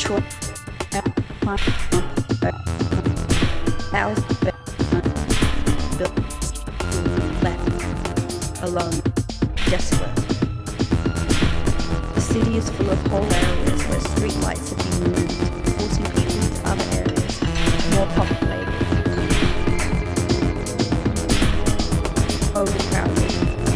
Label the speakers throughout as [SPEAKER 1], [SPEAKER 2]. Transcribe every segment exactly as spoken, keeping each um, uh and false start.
[SPEAKER 1] Detroit, thousand left alone, desolate. The city is full of whole areas where streetlights have been moved, forcing people into other areas, more populated, overcrowded.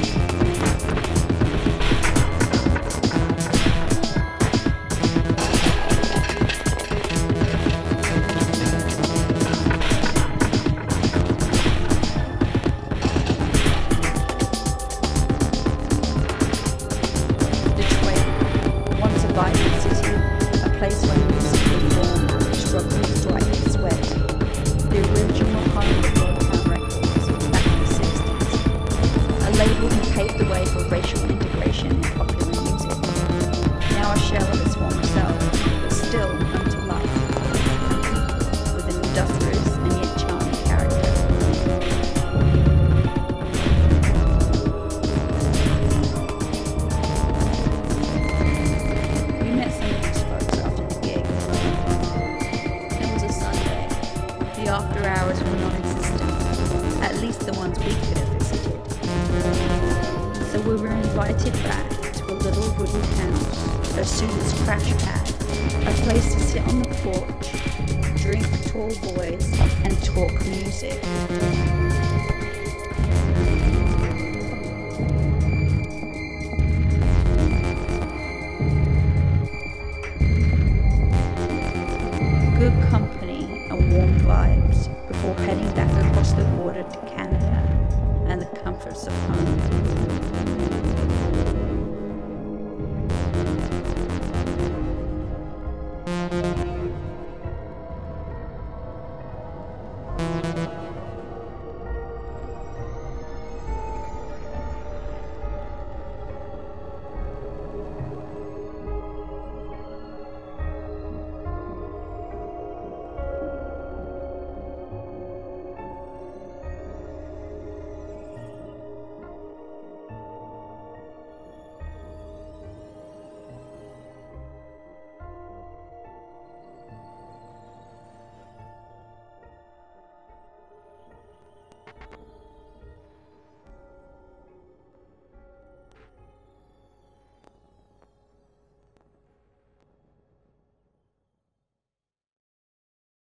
[SPEAKER 1] After hours were non-existent, at least the ones we could have visited. So we were invited back to a little wooden town, a student's crash pad, a place to sit on the porch, drink tall boys, and talk music. Good company and warm vibes before heading back across the border to Canada and the comforts of home.